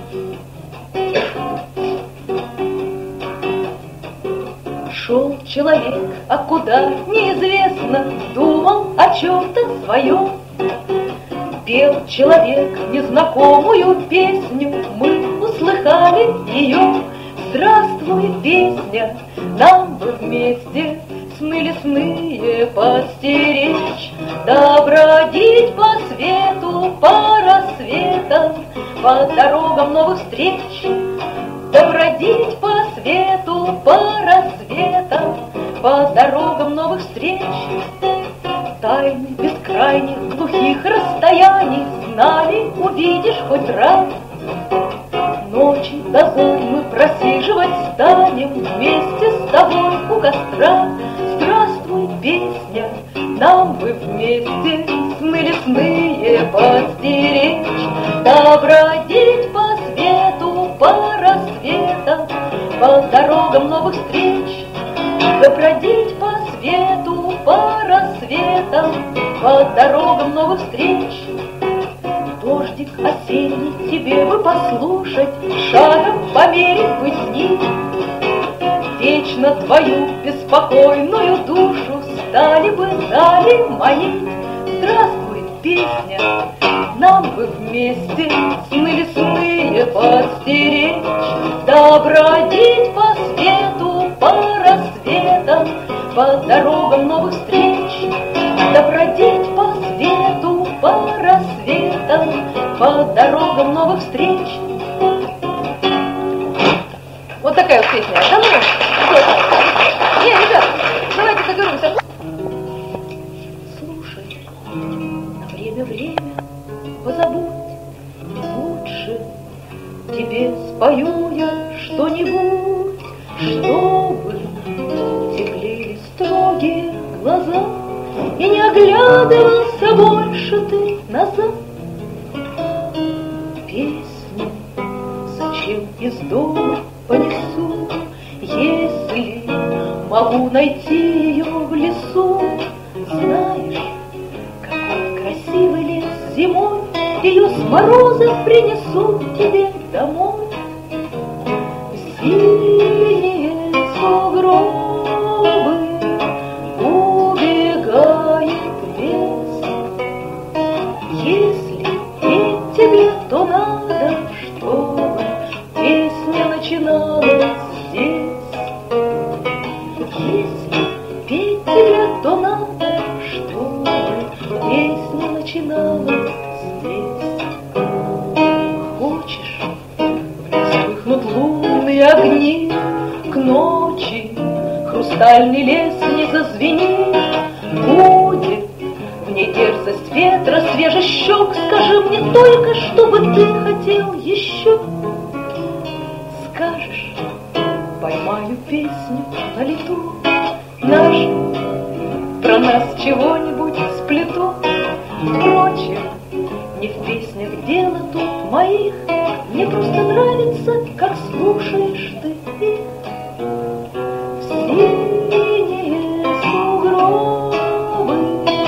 Шел человек, а куда неизвестно, думал о чем-то своем. Пел человек незнакомую песню, мы услыхали ее. Здравствуй, песня, нам бы вместе сны лесные постеречь, да бродить по свету, по рассветам, по дорогам новых встреч, да бродить по свету, по рассветам, по дорогам новых встреч. Тайны бескрайних глухих расстояний знали, увидишь хоть раз. Ночи дозор мы просиживать станем вместе с тобой у костра. Здравствуй, песня, нам бы вместе сны лесные постеречь, да бродить по свету, по рассветам, по дорогам новых встреч, да бродить по свету, по рассветам, по дорогам новых встреч. Дождик осенний тебе бы послушать, шагом померить бы с ним. Вечно твою беспокойную душу стали бы дали манить. Здравствуй, песня, нам бы вместе сны лесные постеречь, да бродить по свету, по рассветам, по дорогам новых встреч, да бродить по свету, по рассветам, по дорогам новых встреч. Вот такая вот песня. Да ну, не, ребят, давайте договоримся. Слушай, на время позабудь, лучше тебе спою я что-нибудь, чтобы теплели строгие глаза, и не оглядывался больше ты назад. Песню зачем из дома понесу, если могу найти ее в лесу? Знаешь, какой красивый лес зимой, ее с мороза принесу тебе домой. Синие сугробы убегает лес. Если петь тебе, то надо, чтобы песня начиналась здесь. Если петь тебе, то надо, чтобы песня начиналась здесь. Хочешь, вспыхнут лунные огни, к ночи хрустальный лес не зазвенит. Будет в ней дерзость ветра, свежий щек. Скажи мне только, чтобы ты хотел еще. Скажешь, поймаю песню на лету, наш про нас чего-нибудь сплету. Впрочем, не в песнях дело тут моих, мне просто нравится, как слушаешь ты их. Синие сугробы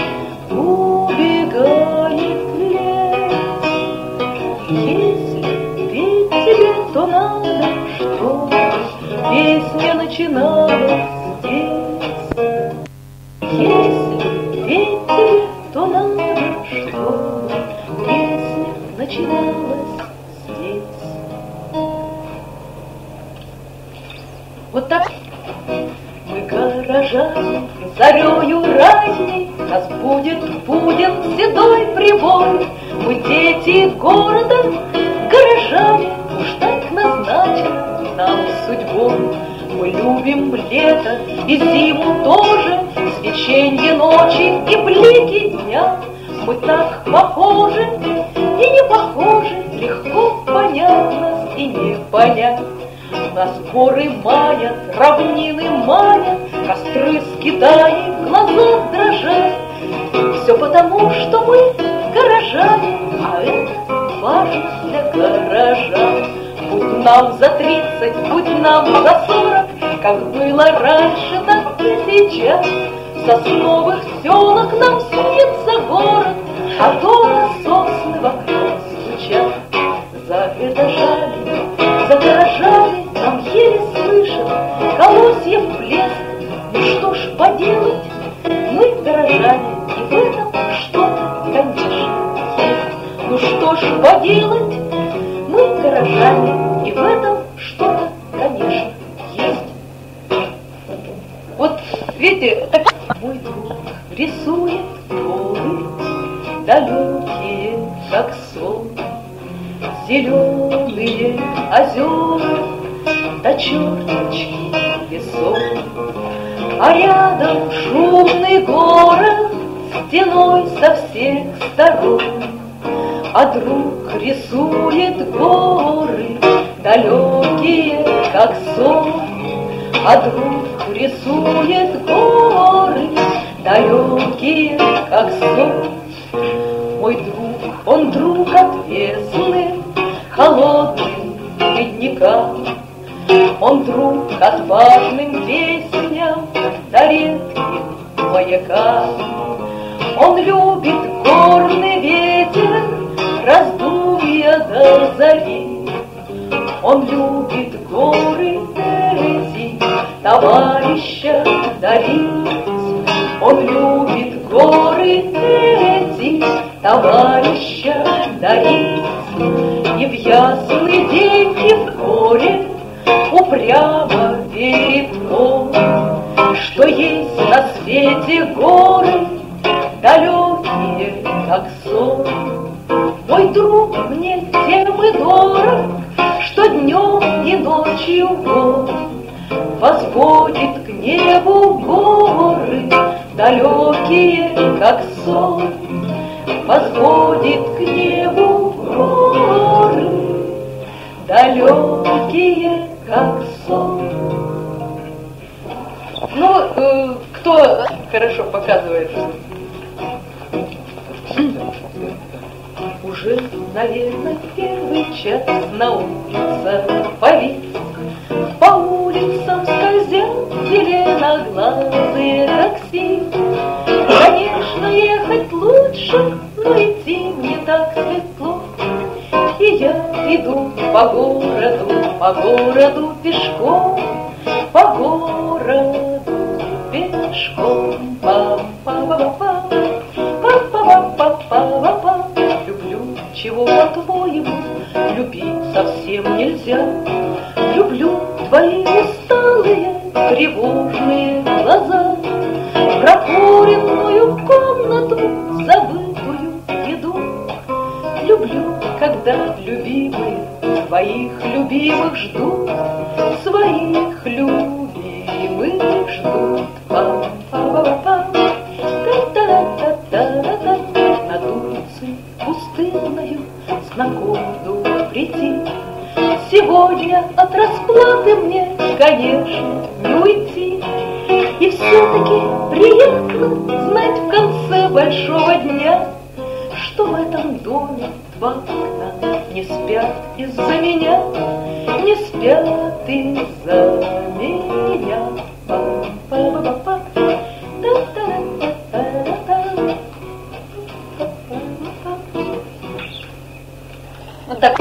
убегает лес. Если петь тебе, то надо, чтобы песня начиналась здесь. Если петь тебе, то надо, чтобы песня начиналась здесь. Вот так мы горожане зарею ранней, нас будет седой прибой. Мы дети города, горожане, уж так назначено нам судьбой. Мы любим лето и зиму тоже, свеченье ночи и блики дня. Мы так похожи и не похожи, легко понять нас и не понять. Нас горы манят, равнины манят, костры скидая, в глазах дрожат. Все потому, что мы горожане, а это важно для горожан. Будь нам за 30, будь нам за 40, как было раньше, так и сейчас. В сосновых селах нам снится город, а дома сосны вокруг стучат. За это жаль что ж поделать, мы горожане, и в этом что-то, конечно, есть. Вот видите, так мой друг рисует горы, далекие, как сон, зеленые озера, да черточки лесов. А рядом шумный город, стеной со всех сторон. А друг рисует горы, далекие, как сон. А друг рисует горы, далекие, как сон. Мой друг, он друг отвесный, холодным ледникам. Он друг отважным песням, да редким маякам. Он любит горный ветер, раздумья до зари. Он любит горы эти, товарища дарить. Он любит горы эти, товарища дарить. И в ясный день, и в горе упрямо верит он, что есть на свете горы, далекие, как сон. Мой друг мне тем и дорог, что днем и ночью он возводит к небу горы, далекие, как сон. Возводит к небу горы, далекие, как сон. Ну, кто хорошо показывает? Уже, наверное, первый час на улице повис. По улицам скользят зеленоглазые такси. Конечно, ехать лучше, но идти не так светло. И я иду по городу пешком, по городу пешком. Па-па-па-па, па-па-па-па-па-па. Люблю, чего, по-твоему, любить совсем нельзя. Люблю твои усталые, тревожные глаза, прокуренную комнату, забытую еду. Люблю, когда любимые своих любимых ждут, своих любимых ждут. Па-па-па-па, та-та-та-та-та-та. Над улицей пустынною знакомую прийти. Сегодня от расплаты мне, конечно, не уйти. И все-таки приятно знать в конце большого дня, что в этом доме два окна не спят из-за меня, не спят из-за меня. Па-па-па-па, та-та-та-та-та-та. Вот так.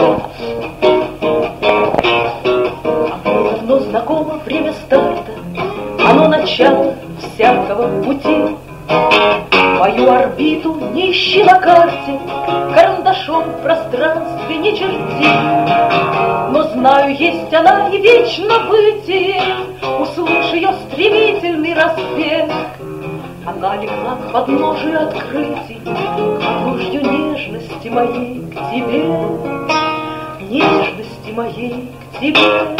Давно знакомо время старта, оно начало всякого пути. Мою орбиту не ищи на карте, карандашом в пространстве не черти. Но знаю, есть она и вечно бытие, услышь ее стремительный распев. Она легла к подножию открытий, к ружью нежности моей к тебе, нежности моей к тебе.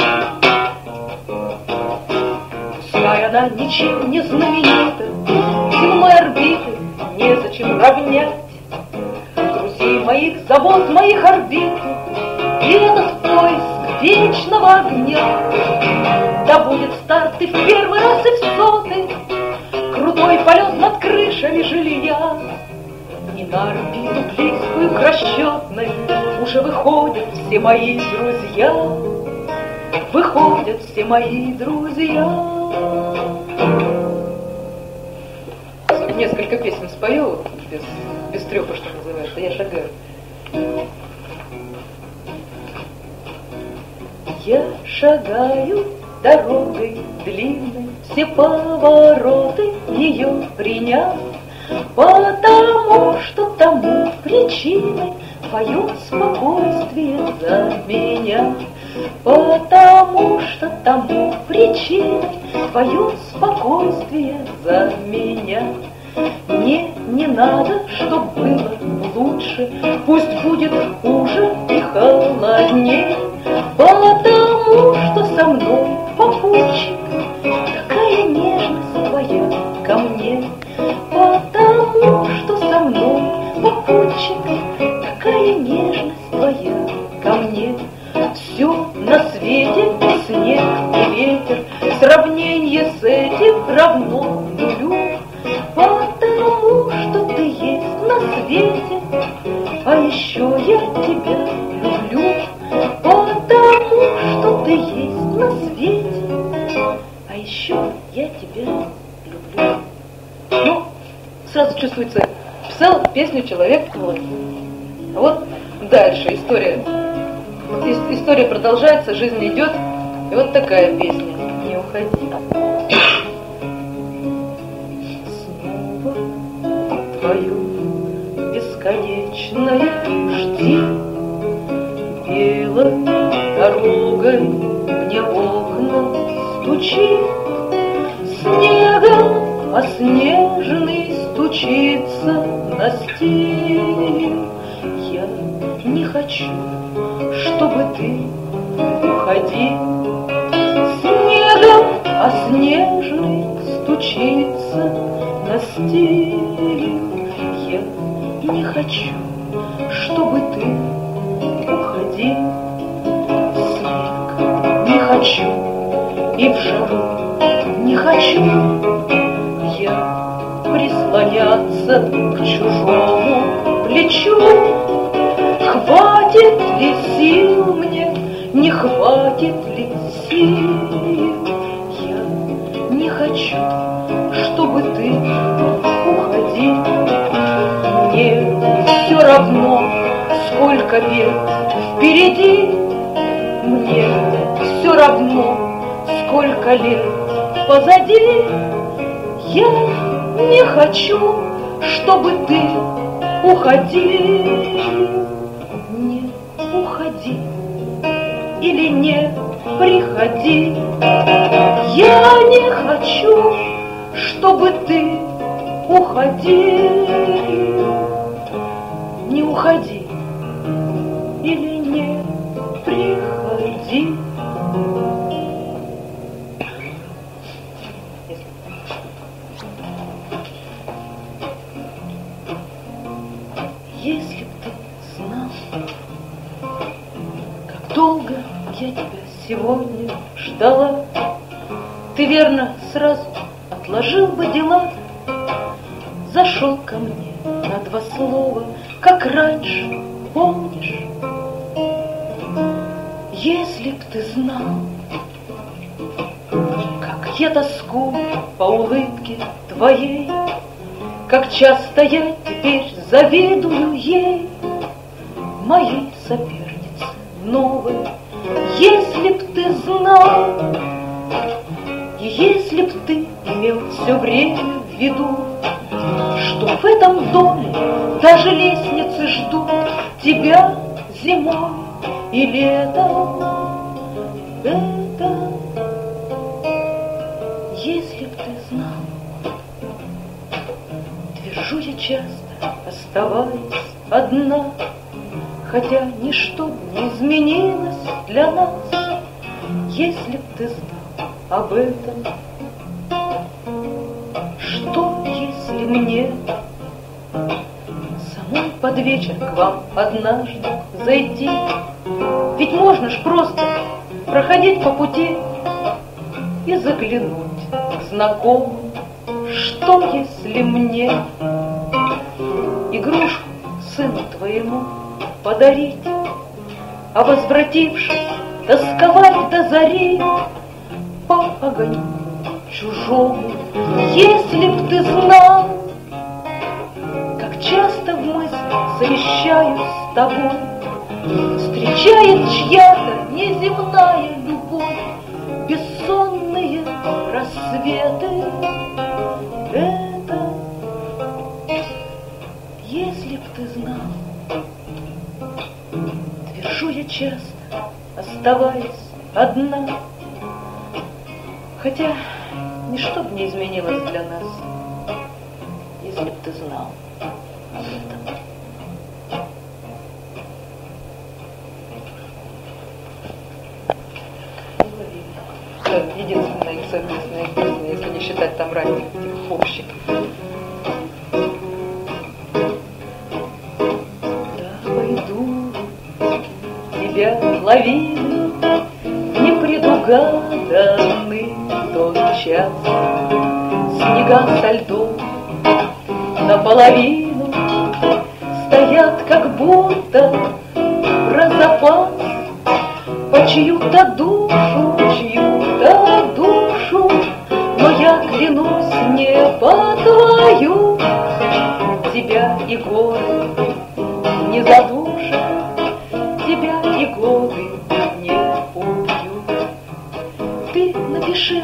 Пускай она ничем не знаменита, земной орбиты незачем равнять. Друзей моих, забот моих орбит, и этот поиск вечного огня. Да будет старт и в первый раз, и в сотый, крутой полет над крышами жилья. И на орбиту близкую к расчетной уже выходят все мои друзья. Выходят все мои друзья. Несколько песен спою, без трёпа, что называется, я шагаю. Я шагаю дорогой длинной, все повороты ее приняв, потому что тому причиной твое спокойствие за меня, потому что тому причиной твое спокойствие за меня. Мне не надо, чтоб было лучше, пусть будет хуже и холоднее, потому что со мной, попутчик, такая нежность твоя ко мне, потому что со мной, попутчик, такая нежность твоя ко мне. Все на свете, и снег, и ветер, сравнение с этим равно нулю, потому что ты есть на свете, а еще я тебя люблю, потому что ты есть на свете, а еще я тебя люблю. Ну, сразу чувствуется, писал песню человек в колонии. А вот дальше история. История продолжается, жизнь идет, и вот такая песня «Не уходи». Снова твое бесконечное жди, белой дорогой мне в окна стучит, снегом оснеженный стучится настиль. Я не хочу, чтобы ты уходил, снегом оснеженный стучится настиль. Я не хочу, чтобы ты уходил, снег не хочу, и в жару не хочу я прислоняться к чужому плечу. Хватит ли сил мне, не хватит ли сил? Я не хочу, чтобы ты уходил. Мне все равно, сколько лет впереди, мне все равно, сколько лет позади. Я не хочу, чтобы ты уходил. Не уходи или не приходи. Я не хочу, чтобы ты уходил. Не уходи или не приходи. Если б ты знал, как долго я тебя сегодня ждала, ты, верно, сразу отложил бы дела, зашел ко мне на два слова, как раньше, помнишь? Если б ты знал, как я тоскую по улыбке твоей, как часто я теперь завидую ей, моей сопернице новой. Если б ты знал, и если б ты имел все время в виду, что в этом доме даже лестницы ждут тебя зимой и летом, это, если б ты знал. Твержу я часто, оставаясь одна, хотя ничто не изменилось для нас. Если б ты знал об этом, что если мне самой под вечер к вам однажды зайти? Ведь можно ж просто проходить по пути и заглянуть к знакомым. Что если мне игрушку сыну твоему подарить, а возвратившись, тосковать до зари по огоньку чужому? Если б ты знал, как часто в мыслях совещаюсь с тобой, встречает чья-то неземная любовь бессонные рассветы. Это, если б ты знал, Твержу я часто, оставаясь одна, хотя ничто б не изменилось для нас, если б ты знал об этом. Единственная их совместная песня, если не считать там ранних этих общих. Да, пойду тебя ловили в непредугаданный тот час. Снега со льдом наполовину стоят, как будто про запас, по чью-то душу, чью-то душу, но я клянусь не по твою. Тебя и горы не задушат, тебя и годы не убьют. Ты напиши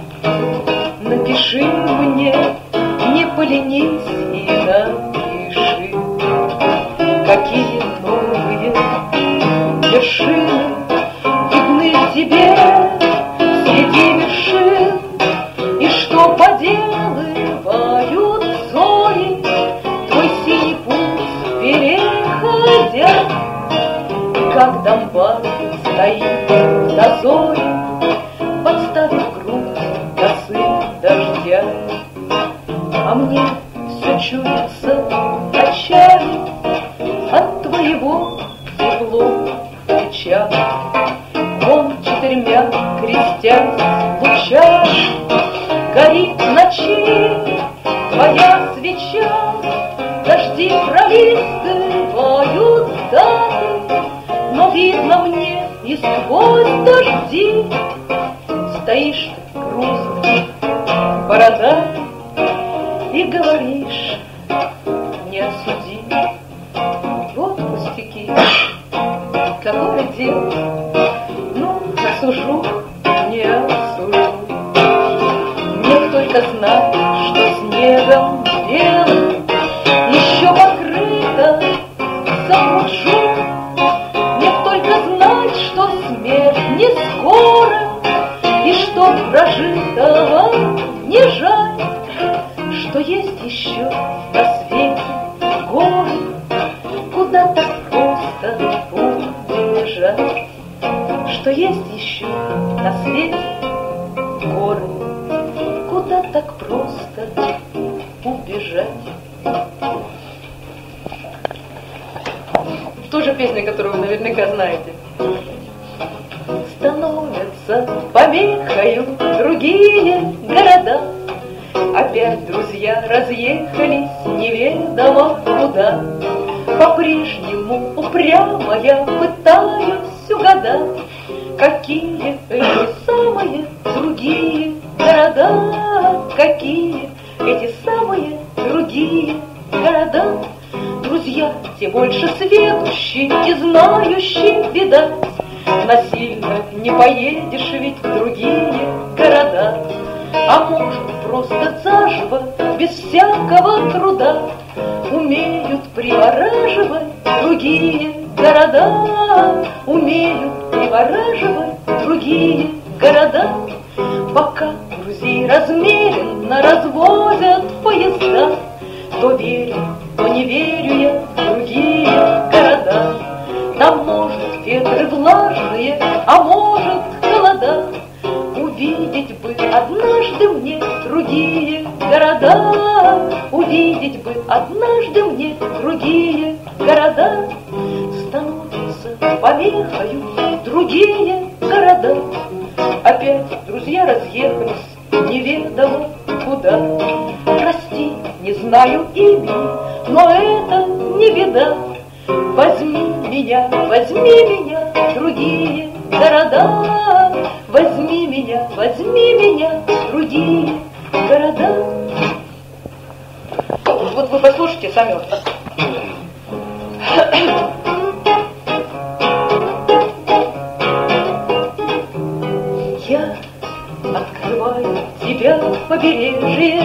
мне, не поленись и напиши, какие новые вершины видны тебе среди вершин, и что поделывают зори, твой синий путь переходя. И как Донбасс стоит в дозоре, подставив грудь косы дождя, а мне все чудится ночами от твоего тепло плеча. Он четырьмя крестясь лучами горит в ночи твоя свеча. Дожди пролистывают дали, но видно мне и сквозь дожди. Стоишь ты грустный борода и говоришь: не осуди. Вот пустяки, какое дело, ну, осужу, не осужу. Мне только знать, что снегом белым еще покрыто замужу. Мне только знать, что смерть не скоро, и что прожитого не жаль, что есть еще на свете горы, куда так просто убежать, что есть еще на свете горы, куда так просто убежать. Тоже песня, которую вы наверняка знаете. Становятся помехою другие города, опять друзья разъехались неведомо куда. По-прежнему упрямо я пытаюсь угадать, какие эти самые другие города, какие эти самые другие города. Друзья, те больше сведущие и знающие, видать, насильно не поедешь ведь в другие города. А может, просто заживо, без всякого труда, умеют привораживать другие города, умеют привораживать другие города. Пока друзей размеренно развозят поезда, то верю, то не верю я в другие города. Там, может, ветры влажные, а может, холода. Увидеть бы однажды мне другие города, увидеть бы однажды мне другие города. Становятся помехою другие города, опять друзья разъехались неведомо куда. Прости, не знаю имени, но это не беда. Возьми меня, другие города. Возьми меня, другие города. Вот вы послушайте сами вот так. Я открываю тебя побережье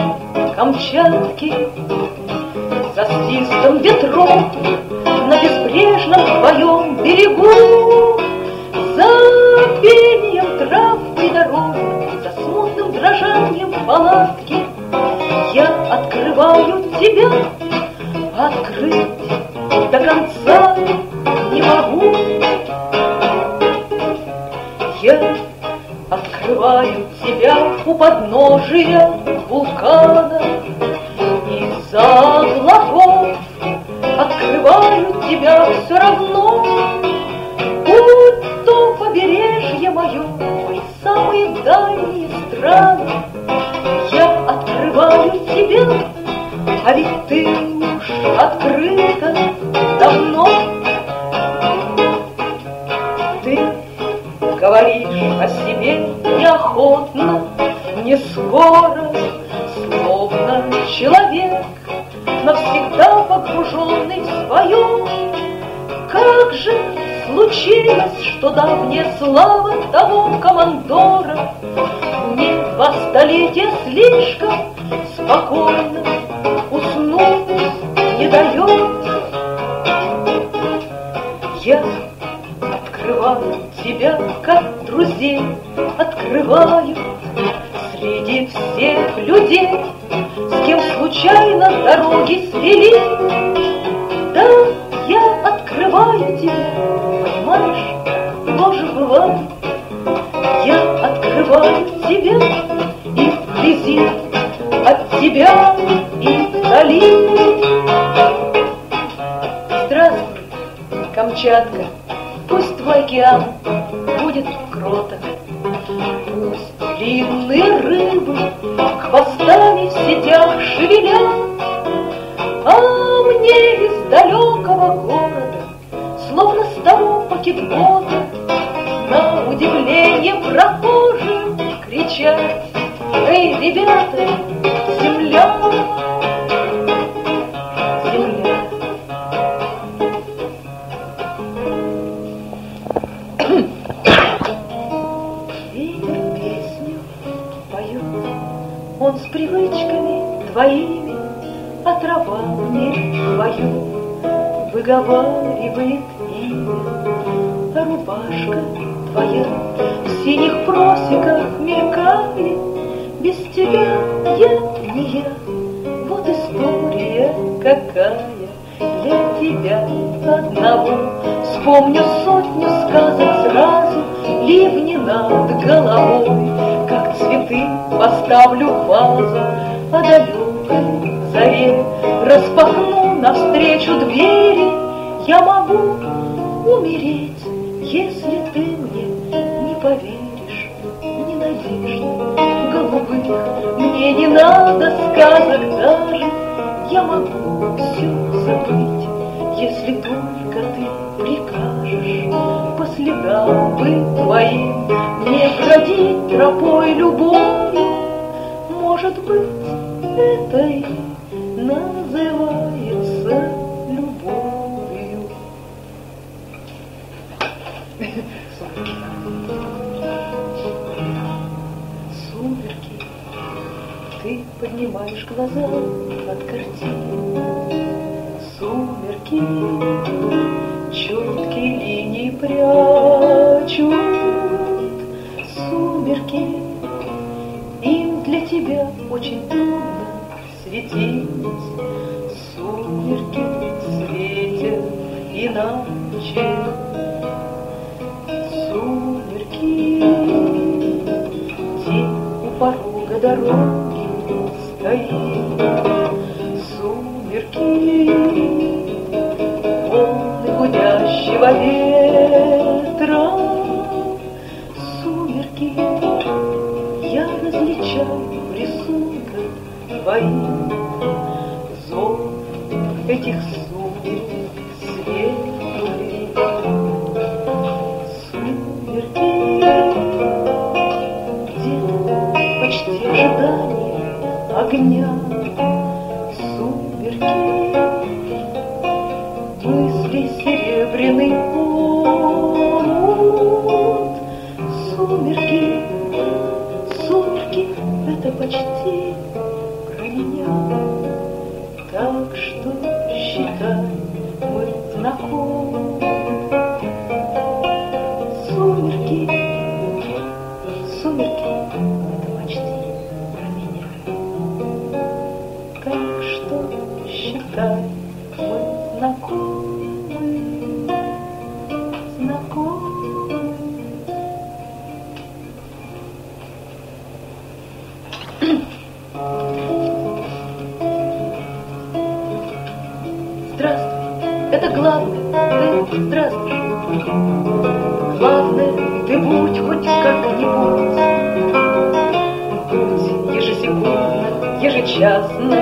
Камчатки, за свистом ветров на безбрежном палатке. Я открываю тебя, открыть до конца не могу. Я открываю тебя у подножия вулкана, из-за облаков открываю тебя все равно. Будь то побережье мое, мои самые дальние страны, я открываю тебя, а ведь ты уж открыта давно. Ты говоришь о себе неохотно, не скоро, словно человек, навсегда погруженный в свое. Как же случилось, что давняя слава того командора мне 2 столетия слишком спокойно уснуть не дает? Я открываю тебя, как друзей открывают среди всех людей, с кем случайно дороги свели. Да, я открываю тебя, понимаешь, ложь бывает. Я открываю тебя и вблизи от тебя и вдали. Здравствуй, Камчатка, пусть твой океан будет кроток, пусть длинные рыбы хвостами в сетях шевелят, а мне из далекого города, словно с того пакетбота, на удивление прохожим кричать: эй, ребята, земля, земля. Ветер песню поет, он с привычками твоими, а трава мне твою выговаривает имя. А рубашка твоя в синих просеках мелькает, без тебя я не я. Вот история какая для тебя одного. Вспомню 100 сказок сразу, ливни над головой, как цветы поставлю в вазу, а далекой заре распахну навстречу двери. Я могу умереть, если ты мне не поверишь. Ни надежд голубых, мне не надо сказок даже. Я могу все забыть, если только ты прикажешь по следам быть твоим, мне бродить тропой любовью. Может быть, это и называется любовью. Сумерки, ты поднимаешь глаза от картины. Сумерки, четкие линии прячут. Сумерки, им для тебя очень трудно светить. Сумерки светят иначе. Сумерки, тень у порога дороги стоит. Сумерки, волны гудящего ветра. Сумерки, я различаю в рисунках твоих зов этих сумерек светлых. Сумерки, где-то почти ожидание огня. Сумерки, мысли серебряный омут. Сумерки, сумерки, это почти про меня. Так что считай, мы знакомы. Сумерки, сумерки, это почти про меня. Это главное, ты здравствуй. Главное, ты будь хоть как-нибудь. Будь ежесекундно, ежечасно,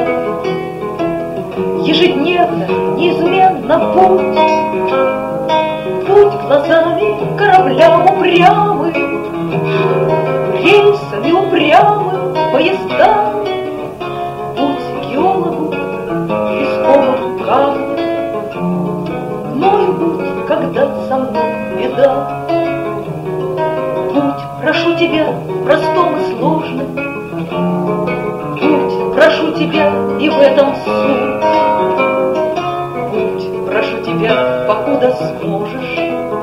ежедневно, неизменно будь. Будь глазами кораблям упрямым, рельсами упрямым, поездам. Будь геологу, песковым камнем, мною будь, когда со мной беда. Будь, прошу тебя, в простом и сложном. Будь, прошу тебя, и в этом суть. Будь, прошу тебя, покуда сможешь.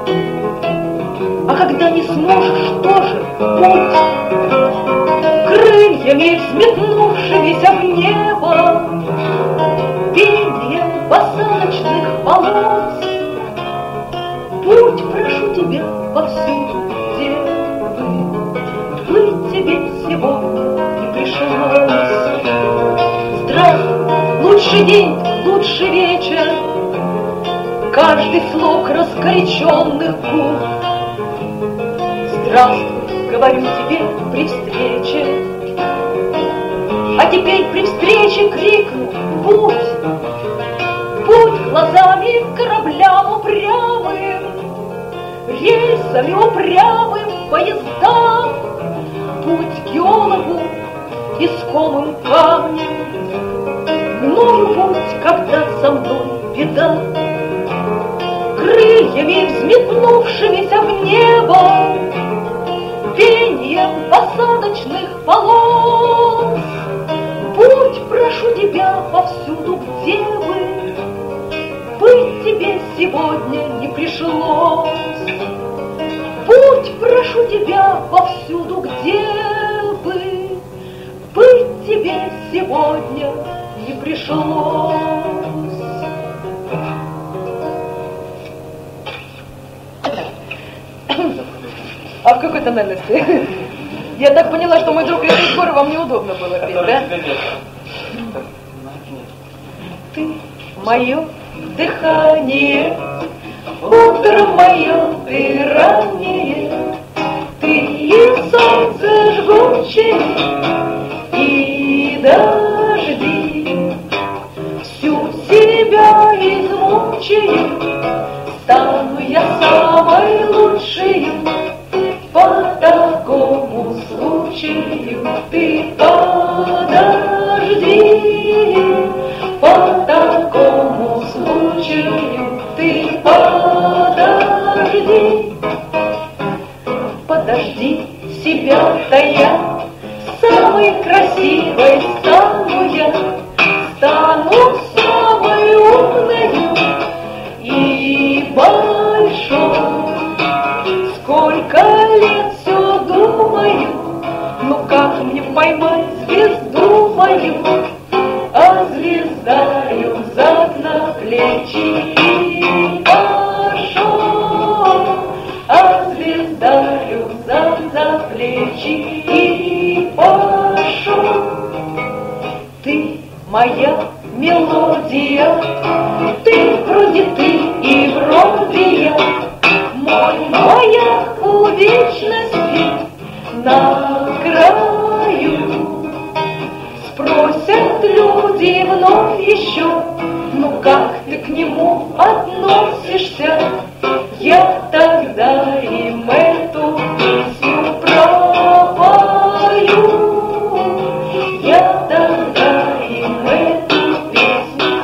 А когда не сможешь, тоже будь. Крыльями взметнувшимися в небо, пением посадочных волос. Будь, прошу тебя, повсюду, где вы, быть тебе сегодня не пришлось. Здравствуй, лучший день, лучший вечер, каждый слог раскоряченных губ. Здравствуй, говорю тебе при встрече, а теперь при встрече крикну: будь, будь глазами кораблям упрямым, рельсами упрямым поездам. Будь геологу искомым камнем, мною будь, когда со мной беда. Крыльями взметнувшимися в небо, пением посадочных полос. Будь, прошу тебя, повсюду, где вы, быть тебе сегодня не пришлось. Будь, прошу тебя, повсюду, где вы, быть тебе сегодня не пришлось. А в какой тональности? Я так поняла, что мой друг Леонид Егоров, вам неудобно было петь, да? Ты мое дыхание, утро мое, ты раннее, ты и солнце жгучее, и дожди. Всю себя измучаю, стану я самой лучшей. По такому случаю ты подожди, по такому случаю ты подожди. Подожди себя-то я, самой красивой стану я, стану самой умной и большой. Сколько лет все думаю, ну как мне поймать звезду мою? А звезда рюкзак на плечи и пошел. А звезда рюкзак за плечи и пошел. Ты моя мелодия, ты вроде ты и вроде я. Мой маяк у вечности на краю. Спросят люди вновь еще, ну как ты к нему относишься? Я тогда им эту песню пропою. Я тогда им эту песню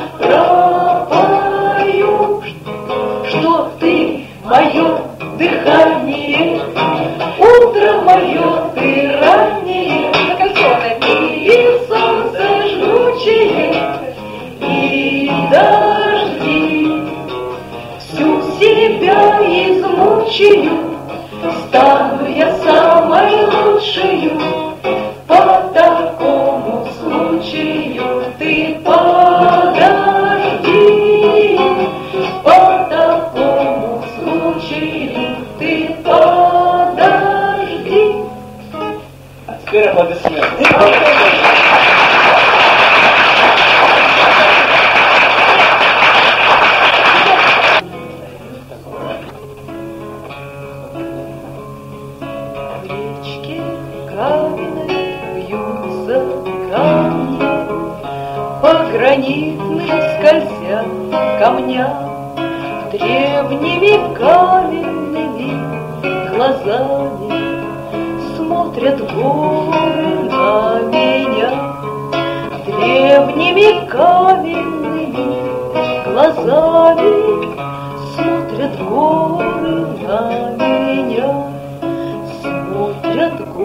пропою. Что ты мое дыхание, утро мое, ты раннее, и солнце жгучее, и дожди. Всю себя измучаю, стану я самой лучшей. По такому случаю ты подожди, камням, древними каменными глазами смотрят горы на меня. Древними каменными глазами смотрят горы на меня. Смотрят горы.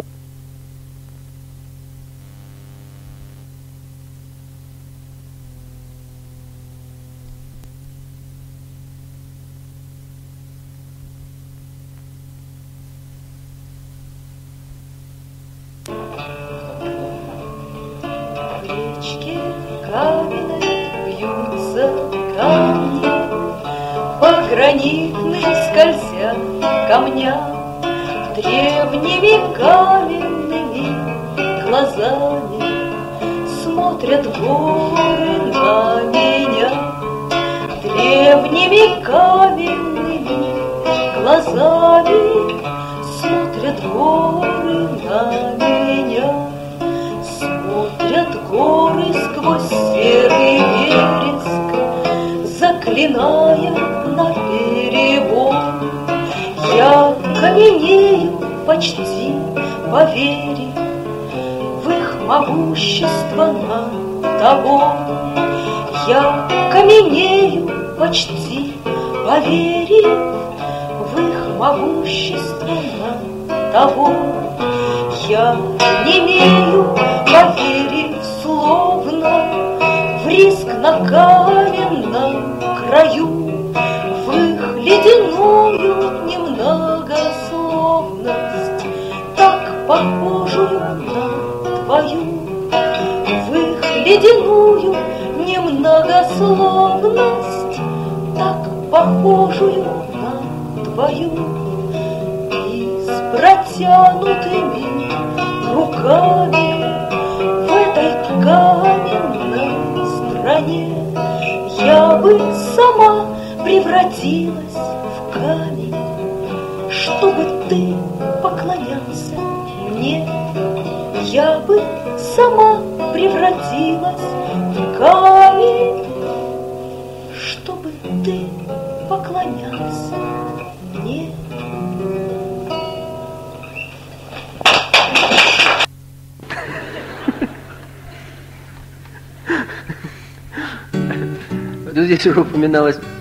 В речке каменной бьются камни, по гранитным скользя камням, древними каменными глазами смотрят горы на меня. Древними каменными глазами смотрят горы на меня. Смотрят горы сквозь серый вереск, заклиная наперебой. Я каменею, почти поверив в их могущество над тобой. Я каменею, почти поверив в их могущество над тобой. Я немею, поверив словно в риск на каменном краю, в их ледяную немногословность, так похожую на твою, в их ледяную немногословность, так похожую на твою. И с протянутыми руками в этой каменной стране я бы сама превратилась в камень, чтобы ты поклонялся мне. Я бы сама превратилась в камень, чтобы ты поклонялся мне. Тут здесь уже упоминалось